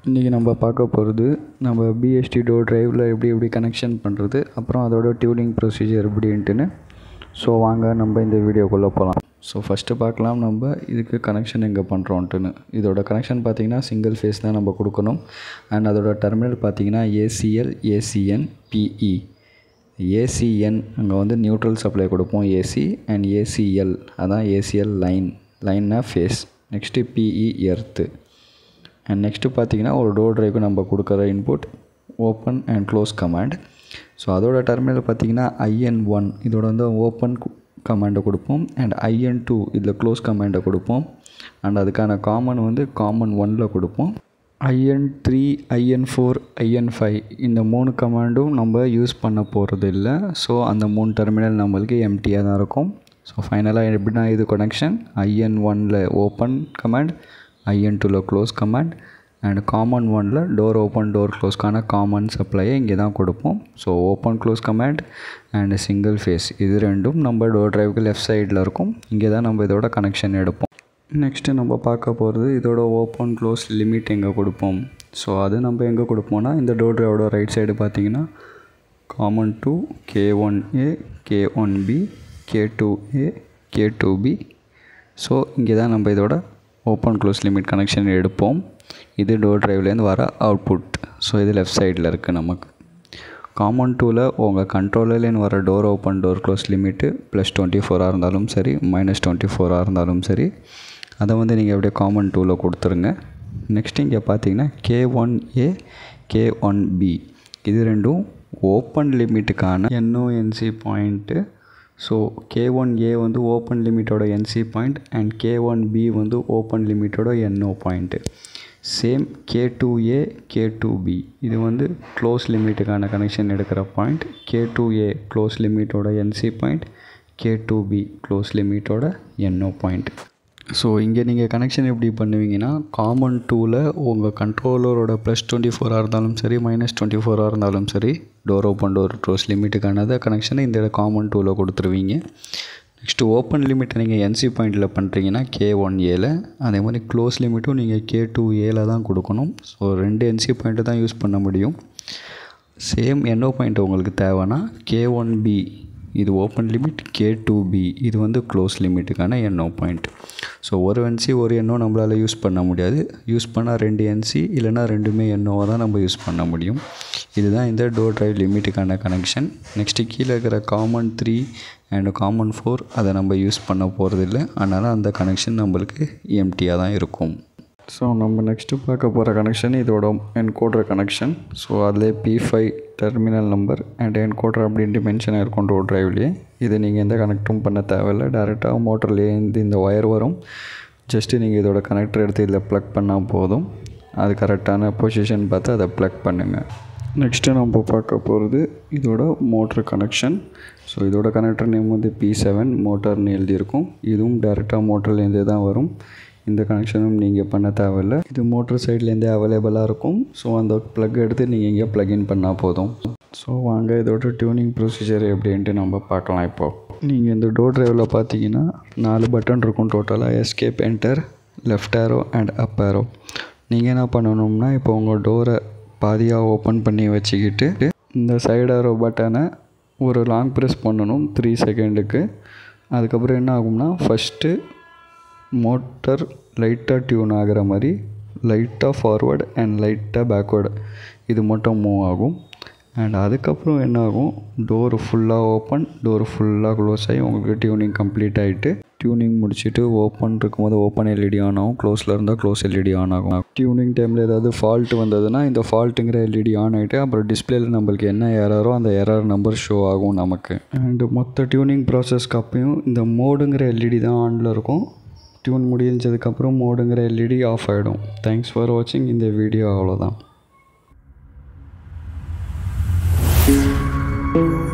இன்றைக்கி நம்ம பார்க்க போகிறது நம்ம BST டோர் டிரைவில் எப்படி கனெக்ஷன் பண்ணுறது, அப்புறம் அதோட டியூனிங் ப்ரொசீஜர் எப்படின்ட்டுன்னு. ஸோ வாங்க நம்ம இந்த வீடியோக்குள்ளே போகலாம். ஸோ ஃபஸ்ட்டு பார்க்கலாம் நம்ம இதுக்கு கனெக்ஷன் எங்கே பண்ணுறோன்ட்டுன்னு. இதோட கனெக்ஷன் பார்த்திங்கன்னா சிங்கிள் ஃபேஸ் தான் நம்ம கொடுக்கணும். அண்ட் அதோட டெர்மினல் பார்த்திங்கன்னா ACL ACN PE. ACN அங்கே வந்து நியூட்ரல் சப்ளை கொடுப்போம் AC, அண்ட் ACL அதான் ACL லைன்னா phase. Next PE earth. And next பார்த்திங்கன்னா ஒரு டோர் டிரைவுக்கு நம்ம கொடுக்குற input open and close command. So அதோட டெர்மினல் பார்த்திங்கன்னா IN1 இதோட வந்து ஓப்பன் கமாண்டை கொடுப்போம், அண்ட் IN2 இதில் க்ளோஸ் கமாண்டை கொடுப்போம். அண்ட் அதுக்கான காமன் வந்து காமன் 1ல் கொடுப்போம். IN3 IN4 IN5 இந்த 3 கமாண்டும் நம்ம யூஸ் பண்ண போகிறது இல்லை. ஸோ அந்த 3 டெர்மினல் நம்மளுக்கு எம்டியாக தான் இருக்கும். ஸோ ஃபைனலாக எப்படின்னா இது கனெக்ஷன் IN1ல் ஓப்பன் கமாண்ட், IN2ல் க்ளோஸ் கமாண்ட், அண்ட் காமன் 1ல் டோர் ஓப்பன் டோர் க்ளோஸ்க்கான காமன் சப்ளையை இங்கே தான் கொடுப்போம். So open close command and single phase இது ரெண்டும் நம்ம டோர் டிரைவுக்கு லெஃப்ட் சைடில் இருக்கும். இங்கே தான் நம்ம இதோட கனெக்ஷன் எடுப்போம். நெக்ஸ்ட்டு நம்ம பார்க்க போகிறது இதோட ஓப்பன் க்ளோஸ் லிமிட் எங்கே கொடுப்போம். ஸோ அது நம்ம எங்கே கொடுப்போம்னா இந்த டோர் டிரைவோட ரைட் சைடு பார்த்திங்கன்னா common 2 K1A K1B K2A K2B. So இங்கே தான் நம்ம இதோட ஓப்பன் க்ளோஸ் லிமிட் கனெக்ஷன் எடுப்போம். இது டோர் டிரைவ்லேருந்து வர அவுட்புட். ஸோ இது லெஃப்ட் சைடில் இருக்குது நமக்கு. காமன் 2ல் உங்கள் கண்ட்ரோலர்லேருந்து வர door open door close limit +24 இருந்தாலும் சரி -24 இருந்தாலும் சரி, அதை வந்து நீங்கள் அப்படியே காமன் 2ல் கொடுத்துருங்க. நெக்ஸ்ட் இங்கே பார்த்தீங்கன்னா K1A K1B இது ரெண்டும் ஓப்பன் லிமிட்டுக்கான NONC பாயிண்ட்டு. ஸோ K1A வந்து ஓப்பன் லிமிட்டோட NC பாயிண்ட், அண்ட் K1B வந்து ஓப்பன் லிமிட்டோட NO point. Same K2A K2B இது வந்து க்ளோஸ் லிமிட்டுக்கான கனெக்ஷன் எடுக்கிற பாயிண்ட். K2A க்ளோஸ் லிமிட்டோட NC பாயிண்ட், K2B க்ளோஸ் லிமிட்டோட NO பாயிண்ட். ஸோ இங்கே நீங்கள் கனெக்ஷன் எப்படி பண்ணுவீங்கன்னா காமன் 2ல் உங்கள் கண்ட்ரோலரோட +24 இருந்தாலும் சரி -24 இருந்தாலும் சரி, டோர் ஓப்பன் டோர் க்ளோஸ் லிமிட்டுக்கானதை கனெக்ஷனை இந்த காமன் 2ல் கொடுத்துருவீங்க. நெக்ஸ்ட்டு ஓப்பன் லிமிட்டை நீங்கள் NC பாயிண்டில் பண்ணுறீங்கன்னா K1Aவில், அதே மாதிரி க்ளோஸ் லிமிட்டும் நீங்கள் K2Aவில் தான் கொடுக்கணும். ஸோ 2 NC பாயிண்ட்டு தான் யூஸ் பண்ண முடியும். சேம் NO பாயிண்ட் உங்களுக்கு தேவைன்னா K1B இது ஓப்பன் லிமிட், K2B இது வந்து க்ளோஸ் லிமிட்டுக்கான NO பாயிண்ட். ஸோ ஒரு NC ஒரு NO நம்மளால் யூஸ் பண்ண முடியாது. யூஸ் பண்ணால் 2 NC இல்லைனா ரெண்டுமே NOவை தான் நம்ம யூஸ் பண்ண முடியும். இதுதான் இந்த டோர் டிரைவ் லிமிட்டுக்கான கனெக்ஷன். நெக்ஸ்ட்டு கீழே இருக்கிற காமன் 3 அண்ட் காமன் 4 அதை நம்ம யூஸ் பண்ண போகிறதில்ல. அதனால் அந்த கனெக்ஷன் நம்மளுக்கு எம்டியாக தான் இருக்கும். ஸோ நம்ம நெக்ஸ்ட்டு பார்க்க போகிற கனெக்ஷன் இதோட என்கோடர் கனெக்ஷன். ஸோ அதில் P5 terminal number and encoder அப்படின்ட்டு மென்ஷன் ஆகிருக்கும் டோர் டிரைவ்லேயே. இதை நீங்கள் எந்த கனெக்டும் பண்ண தேவையில்லை. டேரெக்டாக மோட்டர்லேயே இந்த ஒயர் வரும். ஜஸ்ட்டு நீங்கள் இதோட கனெக்டர் எடுத்து இதில் ப்ளக் பண்ணால் போதும். அது கரெக்டான பொசிஷன் பார்த்து அதை ப்ளக் பண்ணுங்கள். நெக்ஸ்ட்டு நம்ம பார்க்க போகிறது இதோட மோட்டர் கனெக்ஷன். ஸோ இதோட கனெக்டர் நேம் வந்து P7 மோட்டர்னு எழுதியிருக்கும். இதுவும் டேரெக்டாக மோட்டர்லேருந்தே தான் வரும். இந்த கனெக்ஷனும் நீங்கள் பண்ண தேவையில்லை. இது மோட்டர் சைட்லேருந்தே அவைலபிளாக இருக்கும். ஸோ அந்த ப்ளக் எடுத்து நீங்கள் இங்கே ப்ளக்இன் பண்ணால் போதும். ஸோ வாங்க இதோட டியூனிங் ப்ரொசீஜர் எப்படின்ட்டு நம்ம பார்க்கலாம். இப்போது நீங்கள் இந்த டோர் டிரைவில் பார்த்தீங்கன்னா 4 பட்டன் இருக்கும் டோட்டலாக. Escape, enter, left arrow and up arrow. நீங்கள் என்ன பண்ணணும்னா இப்போ உங்கள் டோரை பாதியாக ஓப்பன் பண்ணி வச்சுக்கிட்டு இந்த சைடு ஆரோ பட்டனை ஒரு லாங் ப்ரெஸ் பண்ணணும் 3 செகண்டுக்கு. அதுக்கப்புறம் என்ன ஆகும்னா ஃபஸ்ட்டு மோட்டர் லைட்டாக டியூன் ஆகிற மாதிரி லைட்டாக ஃபார்வர்டு அண்ட் லைட்டாக பேக்வேர்டு இது மட்டும் மூவ் ஆகும். அண்ட் அதுக்கப்புறம் என்ன ஆகும், டோர் ஃபுல்லாக ஓப்பன் டோர் ஃபுல்லாக க்ளோஸ் ஆகி உங்களுக்கு டியூனிங் கம்ப்ளீட் ஆகிட்டு, டியூனிங் முடிச்சுட்டு ஓப்பன் இருக்கும்போது ஓப்பன் LED ஆன் ஆகும், க்ளோஸில் இருந்தால் க்ளோஸ் LED ஆன் ஆகும். டியூனிங் டைமில் ஏதாவது ஃபால்ட் வந்ததுன்னா இந்த ஃபால்ட்டுங்கிற LED ஆன் ஆகிட்டு அப்புறம் டிஸ்பிளேயில் நம்மளுக்கு என்ன எரரோ அந்த எரர் நம்பர் ஷோ ஆகும் நமக்கு. அண்டு மொத்த டியூனிங் ப்ராசஸ்க்கு அப்பையும் இந்த மோடுங்கிற LED தான் ஆனில் இருக்கும். டியூன் முடிஞ்சதுக்கப்புறம் மோடுங்கிற LED ஆஃப் ஆகிடும். தேங்க்ஸ் ஃபார் வாட்சிங். இந்த வீடியோ அவ்வளோதான்.